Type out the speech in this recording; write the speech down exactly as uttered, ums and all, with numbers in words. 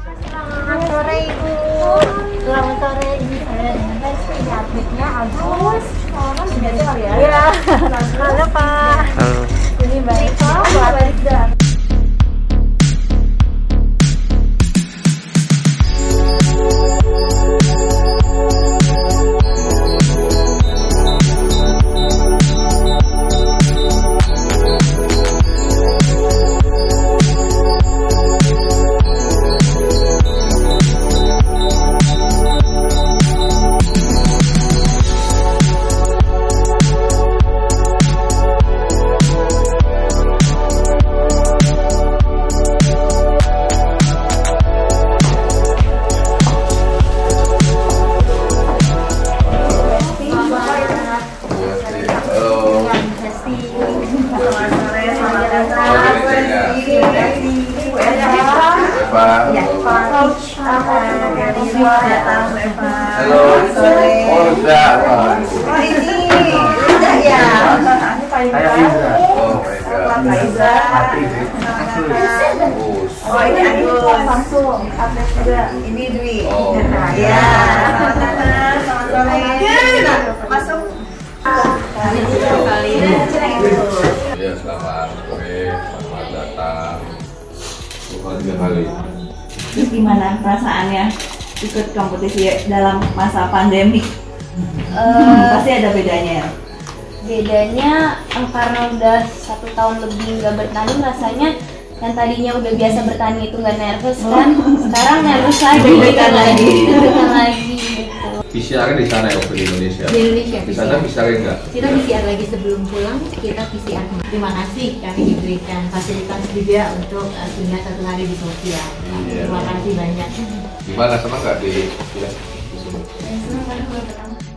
Selamat sore Ibu. Selamat sore Ibu. Saya dengan ini atletnya Agus. Selamat sudah kali ya. Iya. Halo Pak. Halo. Ini Mbak Rika, Mbak Rika. Halo, oh udah, Oh ini, udah ya. saya Iza. Oh my god. Iza. Oh ini Agus. Langsung, atlet juga. Ini Dwi. Oh. Ya. Selamat datang, selamat sore. Masuk. Kali ini. Ya selamat sore, selamat datang. Bukan tiga kali. Terus gimana perasaannya ikut kompetisi dalam masa pandemi? Uh, Pasti ada bedanya ya? bedanya eh, karena udah satu tahun lebih nggak bertanding, rasanya yang tadinya udah biasa bertanding itu nggak nervous kan, sekarang nervous lagi, Deg-degan lagi. deg-degan lagi gitu. P C R di sana ya, di Indonesia. Di Indonesia Di sana P C R enggak? kita P C R lagi sebelum pulang, kita P C R. Terima kasih kami diberikan fasilitas juga untuk uh, tinggal satu hari di sosial. Iya. Terima kasih banyak. Gimana, senang nggak di ya, di sini? Senang kan kalau pertama.